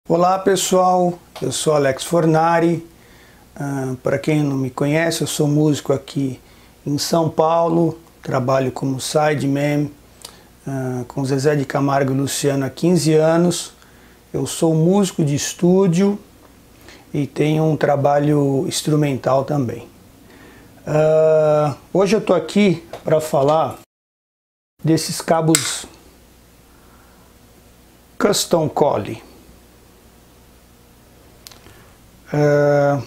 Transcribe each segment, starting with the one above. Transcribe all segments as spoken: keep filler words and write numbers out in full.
Olá pessoal, eu sou Alex Fornari. Uh, para quem não me conhece, eu sou músico aqui em São Paulo, trabalho como sideman uh, com Zezé de Camargo e Luciano há quinze anos. Eu sou músico de estúdio e tenho um trabalho instrumental também. Uh, hoje eu estou aqui para falar desses cabos Custom Collie. Uh,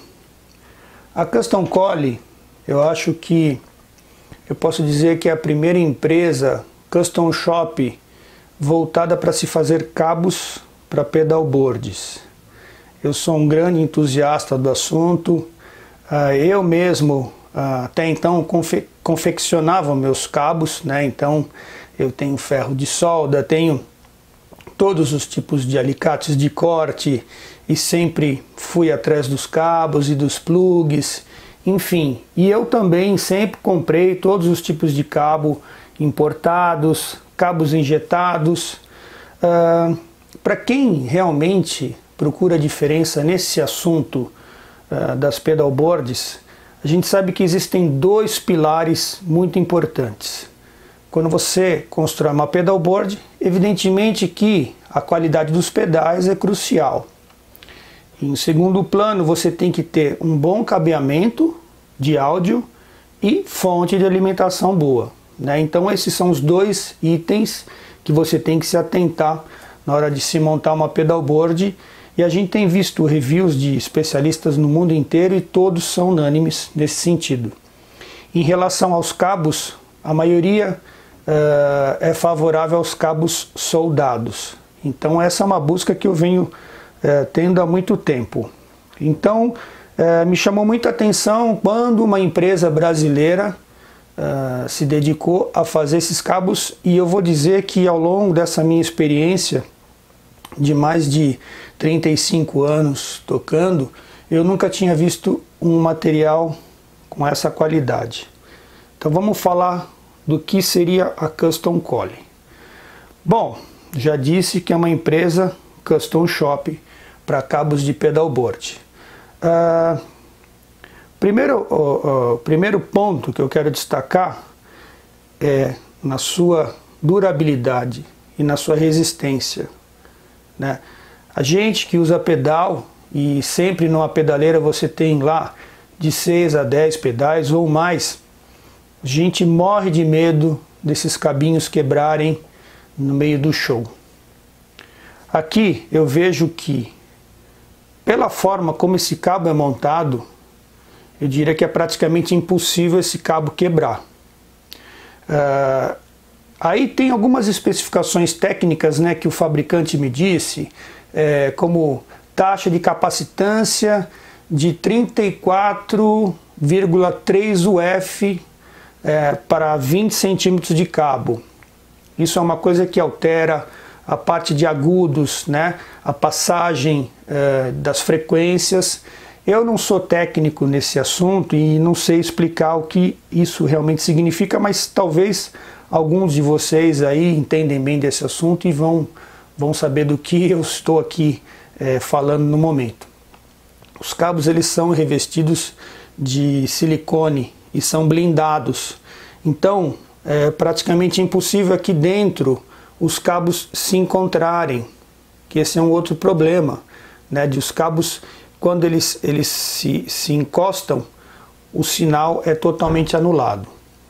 a Custom Collie, eu acho que eu posso dizer que é a primeira empresa custom shop voltada para se fazer cabos para pedalboards. Eu sou um grande entusiasta do assunto. Uh, eu mesmo uh, até então confe confeccionava meus cabos, né? Então eu tenho ferro de solda, tenho todos os tipos de alicates de corte e sempre fui atrás dos cabos e dos plugs, enfim. E eu também sempre comprei todos os tipos de cabo importados, cabos injetados. Uh, Para quem realmente procura diferença nesse assunto uh, das pedalboards, a gente sabe que existem dois pilares muito importantes. Quando você constrói uma pedalboard, evidentemente que a qualidade dos pedais é crucial. Em segundo plano, você tem que ter um bom cabeamento de áudio e fonte de alimentação boa, né? Então esses são os dois itens que você tem que se atentar na hora de se montar uma pedalboard. E a gente tem visto reviews de especialistas no mundo inteiro e todos são unânimes nesse sentido. Em relação aos cabos, a maioria uh, é favorável aos cabos soldados. Então essa é uma busca que eu venho uh, tendo há muito tempo. Então uh, me chamou muita atenção quando uma empresa brasileira uh, se dedicou a fazer esses cabos, e eu vou dizer que ao longo dessa minha experiência de mais de trinta e cinco anos tocando, eu nunca tinha visto um material com essa qualidade. Então vamos falar do que seria a Custom Collie. Bom, já disse que é uma empresa custom shop para cabos de pedalboard. Uh, primeiro, uh, uh, primeiro ponto que eu quero destacar é na sua durabilidade e na sua resistência, né? A gente que usa pedal, e sempre numa pedaleira você tem lá de seis a dez pedais ou mais, a gente morre de medo desses cabinhos quebrarem no meio do show. Aqui eu vejo que, pela forma como esse cabo é montado, eu diria que é praticamente impossível esse cabo quebrar. Uh, aí tem algumas especificações técnicas, né, que o fabricante me disse, é, como taxa de capacitância de trinta e quatro vírgula três U F é, para vinte centímetros de cabo. Isso é uma coisa que altera a parte de agudos, né, a passagem é, das frequências. Eu não sou técnico nesse assunto e não sei explicar o que isso realmente significa, mas talvez alguns de vocês aí entendem bem desse assunto e vão, vão saber do que eu estou aqui é, falando no momento. Os cabos eles são revestidos de silicone e são blindados. Então é praticamente impossível aqui dentro os cabos se encontrarem, que esse é um outro problema, né, de os cabos, quando eles, eles se, se encostam, o sinal é totalmente anulado.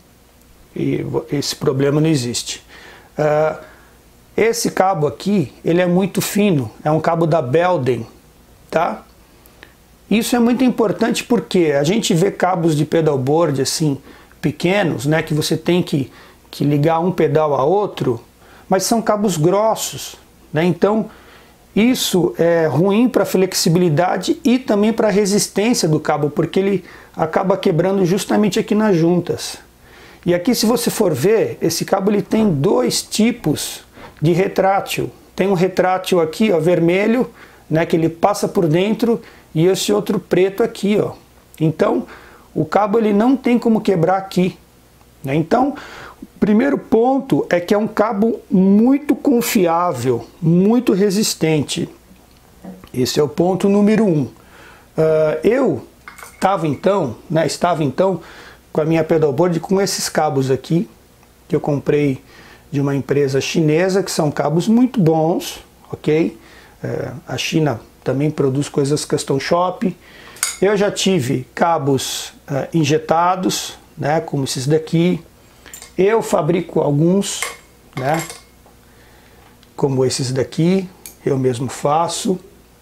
E esse problema não existe. Uh, esse cabo aqui, ele é muito fino, é um cabo da Belden, tá? Isso é muito importante porque a gente vê cabos de pedalboard assim, pequenos, né, que você tem que, que ligar um pedal a outro, mas são cabos grossos, né? Então isso é ruim para a flexibilidade e também para a resistência do cabo, porque ele acaba quebrando justamente aqui nas juntas. E aqui, se você for ver, esse cabo ele tem dois tipos de retrátil. Tem um retrátil aqui, ó, vermelho, né, que ele passa por dentro, e esse outro preto aqui, ó. Então o cabo ele não tem como quebrar aqui, né? Então o primeiro ponto é que é um cabo muito confiável, muito resistente. Esse é o ponto número um. Uh, eu estava então, né, estava então com a minha pedalboard com esses cabos aqui, que eu comprei de uma empresa chinesa, que são cabos muito bons, ok? Uh, a China também produz coisas custom shop. Eu já tive cabos uh, injetados, né, como esses daqui. Eu fabrico alguns, né, como esses daqui, eu mesmo faço.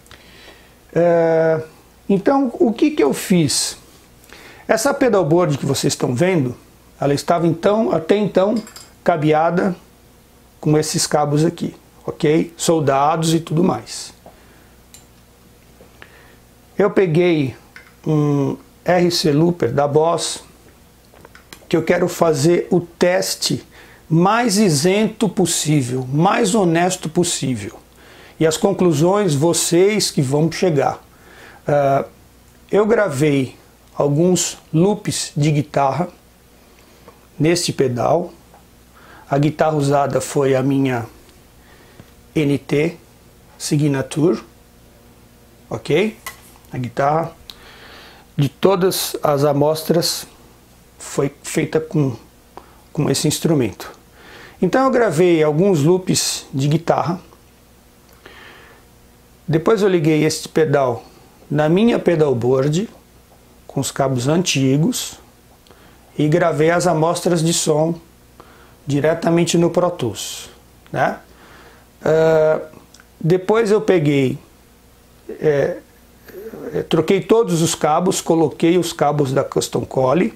Uh, então, o que que eu fiz? Essa pedalboard que vocês estão vendo, ela estava então, até então cabeada com esses cabos aqui, ok? Soldados e tudo mais. Eu peguei um R C Looper da Boss, que eu quero fazer o teste mais isento possível, mais honesto possível. E as conclusões, vocês que vão chegar. Uh, eu gravei alguns loops de guitarra neste pedal. A guitarra usada foi a minha N T Signature, ok? A guitarra de todas as amostras foi feita com, com esse instrumento. Então eu gravei alguns loops de guitarra. Depois eu liguei este pedal na minha pedalboard com os cabos antigos e gravei as amostras de som diretamente no Pro Tools, né? Uh, depois eu peguei, é, troquei todos os cabos, coloquei os cabos da Custom Coli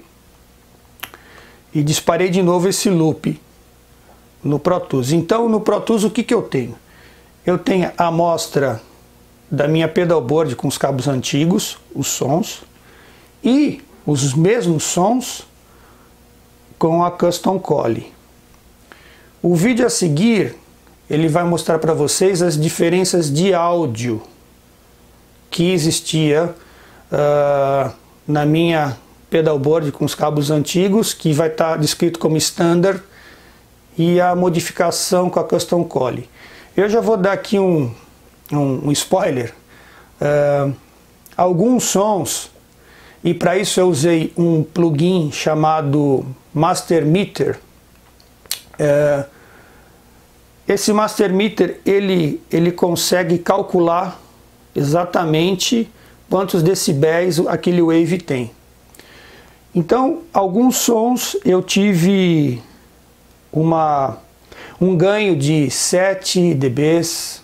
e disparei de novo esse loop no Pro Tools. Então no Pro Tools o que que eu tenho? Eu tenho a amostra da minha pedalboard com os cabos antigos, os sons, e os mesmos sons com a Custom Coli. O vídeo a seguir, ele vai mostrar para vocês as diferenças de áudio que existia uh, na minha pedalboard com os cabos antigos, que vai estar descrito como standard, e a modificação com a Custom Coli. Eu já vou dar aqui um, um, um spoiler. Uh, alguns sons, e para isso eu usei um plugin chamado Master Meter. Uh, esse Master Meter ele, ele consegue calcular exatamente quantos decibéis aquele wave tem. Então, alguns sons eu tive uma, um ganho de sete decibéis.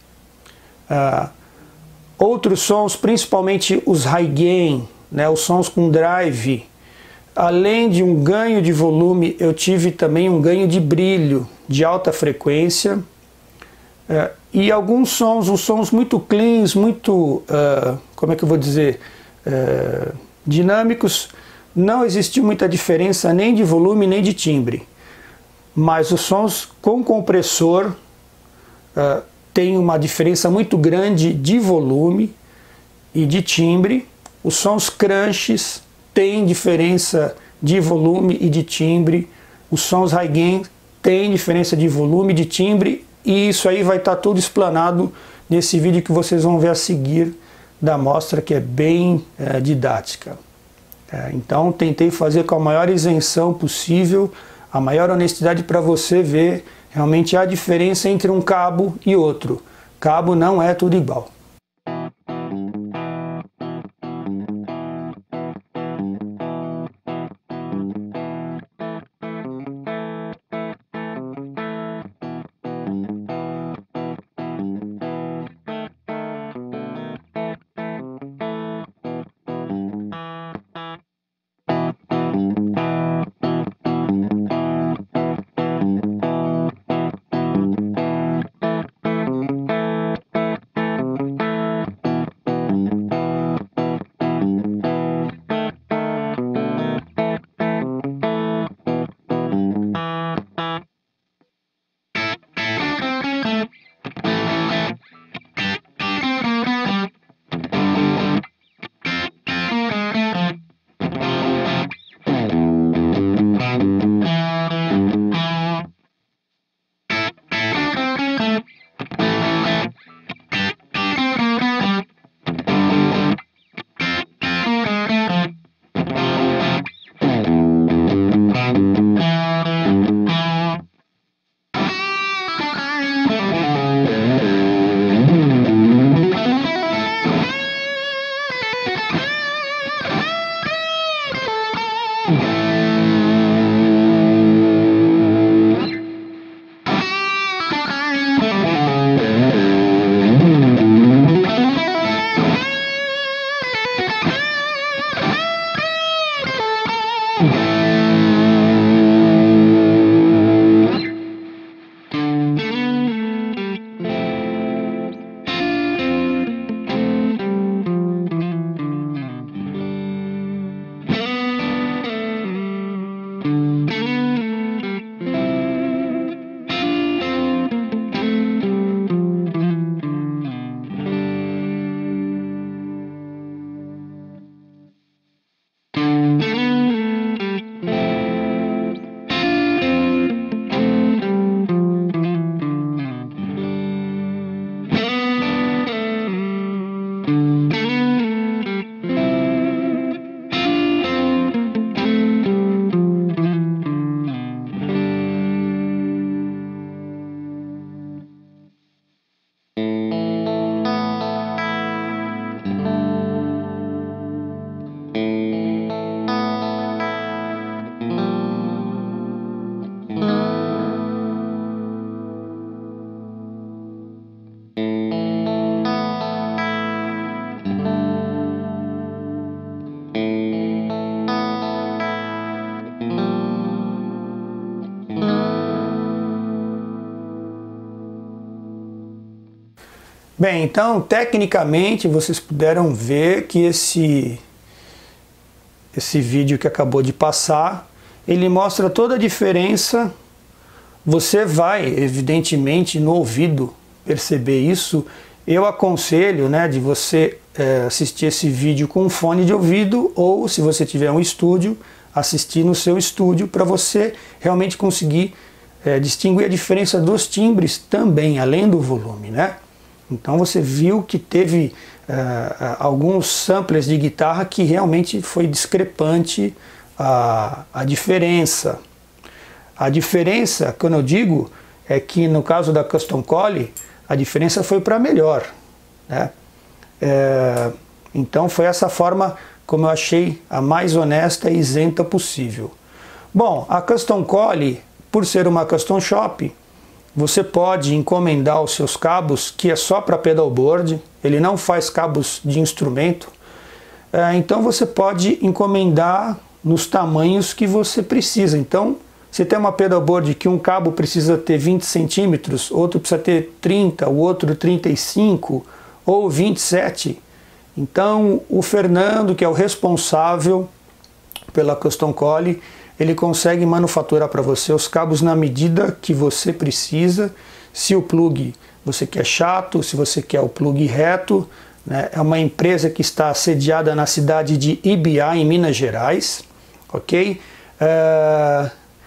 Uh, outros sons, principalmente os high gain, né, os sons com drive, além de um ganho de volume, eu tive também um ganho de brilho de alta frequência. Uh, e alguns sons, os sons muito cleans, muito, uh, como é que eu vou dizer, uh, dinâmicos, não existiu muita diferença nem de volume nem de timbre. Mas os sons com compressor uh, tem uma diferença muito grande de volume e de timbre. Os sons crunches têm diferença de volume e de timbre. Os sons high gain têm diferença de volume e de timbre. E isso aí vai estar tudo explanado nesse vídeo que vocês vão ver a seguir da amostra, que é bem é, didática. É, então tentei fazer com a maior isenção possível, a maior honestidade, para você ver realmente a diferença entre um cabo e outro. Cabo não é tudo igual. Bem, então, tecnicamente, vocês puderam ver que esse, esse vídeo que acabou de passar, ele mostra toda a diferença. Você vai, evidentemente, no ouvido perceber isso. Eu aconselho, né, de você é, assistir esse vídeo com um fone de ouvido, ou se você tiver um estúdio, assistir no seu estúdio, para você realmente conseguir é, distinguir a diferença dos timbres também, além do volume, né? Então você viu que teve uh, alguns samplers de guitarra que realmente foi discrepante a, a diferença. A diferença, quando eu digo, é que no caso da Custom Coli, a diferença foi para melhor, né? É, então foi essa forma como eu achei a mais honesta e isenta possível. Bom, a Custom Coli, por ser uma Custom Shop, você pode encomendar os seus cabos, que é só para pedalboard, ele não faz cabos de instrumento. É, então você pode encomendar nos tamanhos que você precisa. Então, você tem uma pedalboard que um cabo precisa ter vinte centímetros, outro precisa ter trinta, o outro trinta e cinco ou vinte e sete. Então, o Fernando, que é o responsável pela Custom Coli, ele consegue manufaturar para você os cabos na medida que você precisa. Se o plug você quer chato, se você quer o plug reto, né? É uma empresa que está sediada na cidade de Ibiá, em Minas Gerais, ok? Uh,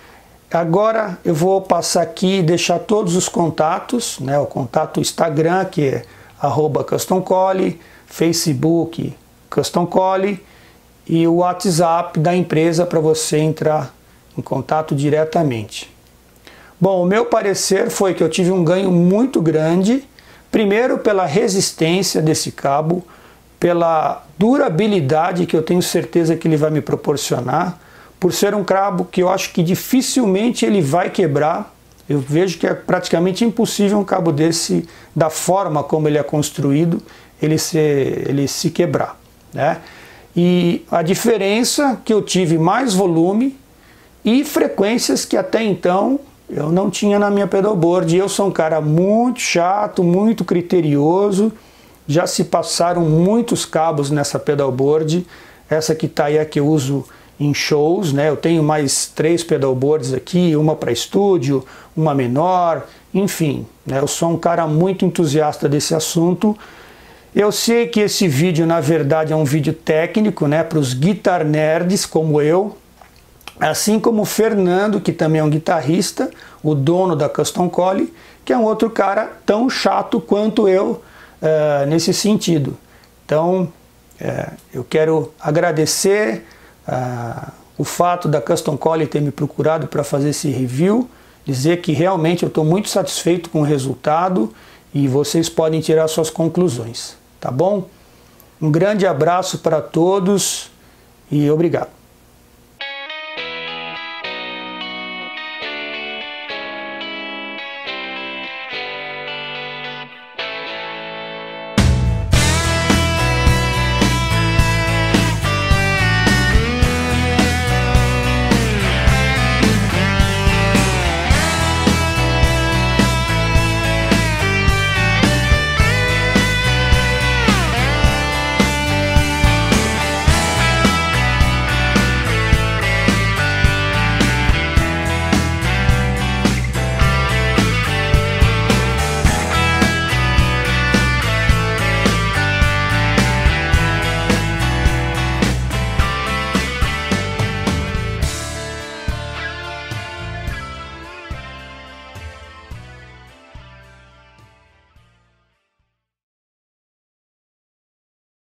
agora eu vou passar aqui e deixar todos os contatos, né? O contato Instagram, que é arroba Custom Coli, Facebook Custom Coli, e o WhatsApp da empresa para você entrar em contato diretamente. Bom, o meu parecer foi que eu tive um ganho muito grande, primeiro pela resistência desse cabo, pela durabilidade que eu tenho certeza que ele vai me proporcionar, por ser um cabo que eu acho que dificilmente ele vai quebrar. Eu vejo que é praticamente impossível um cabo desse, da forma como ele é construído, ele se, ele se quebrar, né? E a diferença que eu tive mais volume e frequências que até então eu não tinha na minha pedalboard. Eu sou um cara muito chato, muito criterioso, já se passaram muitos cabos nessa pedalboard. Essa que tá aí é que eu uso em shows, né? Eu tenho mais três pedalboards aqui, uma para estúdio, uma menor, enfim, né? Eu sou um cara muito entusiasta desse assunto. Eu sei que esse vídeo, na verdade, é um vídeo técnico, né, para os guitar nerds como eu, assim como o Fernando, que também é um guitarrista, o dono da Custom Coli, que é um outro cara tão chato quanto eu uh, nesse sentido. Então, uh, eu quero agradecer uh, o fato da Custom Coli ter me procurado para fazer esse review, dizer que realmente eu estou muito satisfeito com o resultado e vocês podem tirar suas conclusões. Tá bom? Um grande abraço para todos e obrigado.